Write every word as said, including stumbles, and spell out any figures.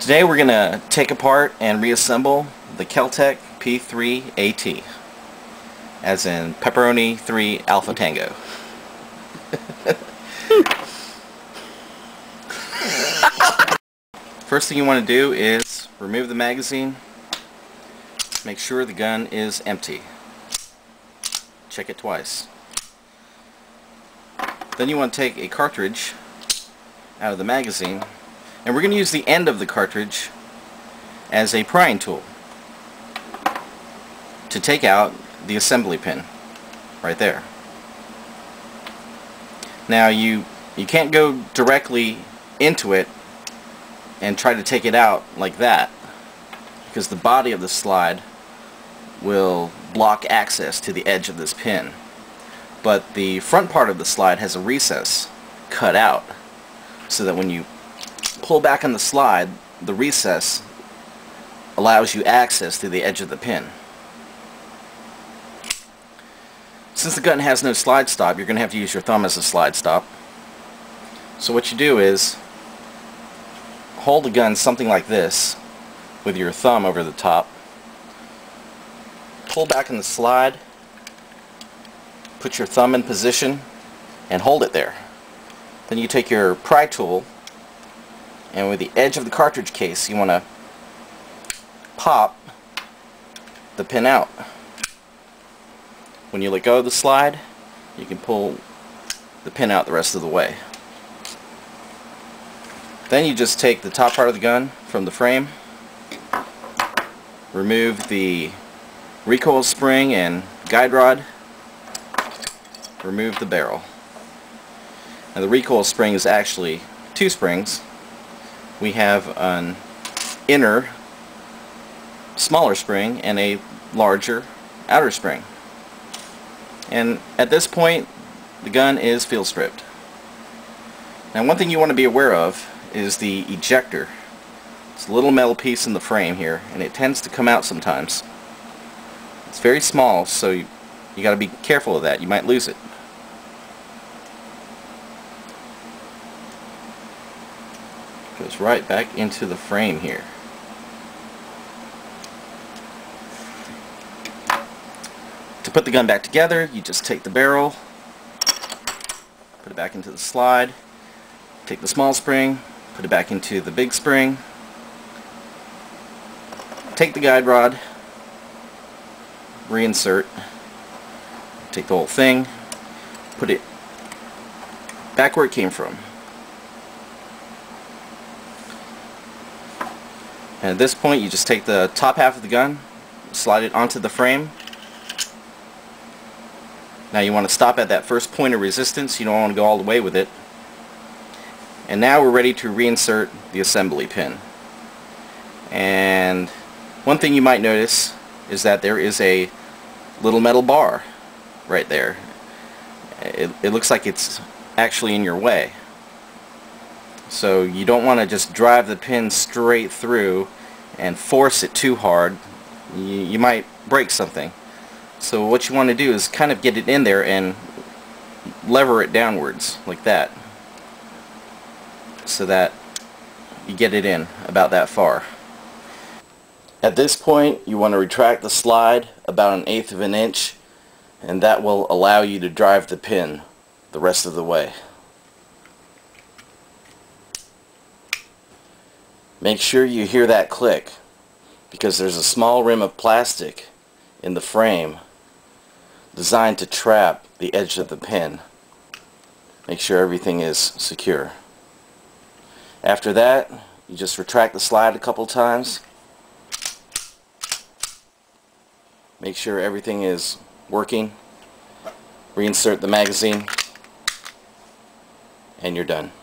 Today we're going to take apart and reassemble the Kel-Tec P three A T, as in Pepperoni three Alpha Tango. First thing you want to do is remove the magazine. Make sure the gun is empty. Check it twice. Then you want to take a cartridge out of the magazine, and we're going to use the end of the cartridge as a prying tool to take out the assembly pin right there. Now you you can't go directly into it and try to take it out like that, because the body of the slide will block access to the edge of this pin. But the front part of the slide has a recess cut out, so that when you pull back on the slide, the recess allows you access to the edge of the pin. Since the gun has no slide stop, you're going to have to use your thumb as a slide stop. So what you do is hold the gun something like this with your thumb over the top, pull back on the slide, put your thumb in position, and hold it there. Then you take your pry tool, and with the edge of the cartridge case you want to pop the pin out. When you let go of the slide, you can pull the pin out the rest of the way. Then you just take the top part of the gun from the frame, remove the recoil spring and guide rod, remove the barrel. Now the recoil spring is actually two springs. We have an inner smaller spring and a larger outer spring. And at this point the gun is field stripped. Now one thing you want to be aware of is the ejector. It's a little metal piece in the frame here, and it tends to come out sometimes. It's very small, so you, you got to be careful of that. You might lose it. Goes right back into the frame here. To put the gun back together, you just take the barrel, put it back into the slide, take the small spring, put it back into the big spring, take the guide rod, reinsert, take the whole thing, put it back where it came from. And at this point you just take the top half of the gun, slide it onto the frame. Now you want to stop at that first point of resistance. You don't want to go all the way with it. And now we're ready to reinsert the assembly pin. And one thing you might notice is that there is a little metal bar right there. It, it looks like it's actually in your way. So you don't want to just drive the pin straight through and force it too hard. You, you might break something. So what you want to do is kind of get it in there and lever it downwards like that, so that you get it in about that far. At this point you want to retract the slide about an eighth of an inch, and that will allow you to drive the pin the rest of the way. Make sure you hear that click, because there's a small rim of plastic in the frame designed to trap the edge of the pin. Make sure everything is secure. After that, you just retract the slide a couple times. Make sure everything is working. Reinsert the magazine, and you're done.